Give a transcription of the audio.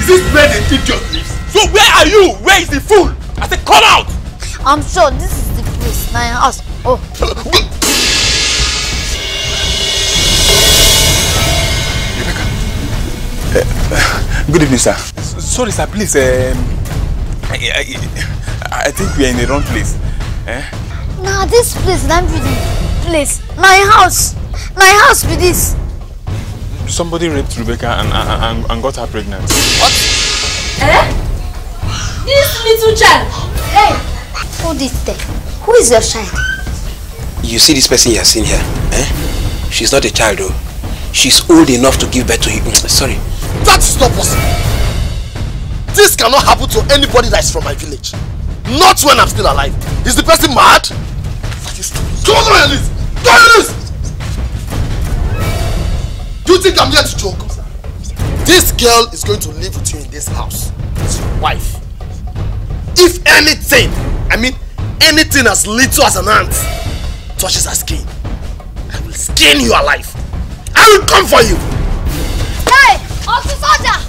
Is this where the idiot lives? So where are you? Where is the fool? I said come out! I'm sure this is the place, my house. Oh. Good evening, sir. Sorry, sir, please. I think we are in the wrong place. Nah, this place, not be the place. My house with this. Somebody raped Rebecca and got her pregnant. What? This little child. Hey, who is there? Who is your child? You see this person you have seen here? She's not a child though. She's old enough to give birth to you. Sorry. That is not possible. This cannot happen to anybody that is from my village. Not when I'm still alive. Is the person mad? Come on, Alice! Go Alice! Do you think I'm here to joke? This girl is going to live with you in this house. It's your wife. If anything, I mean anything as little as an ant touches her skin, I will skin you alive. I will come for you. Hey, Officer Soldier!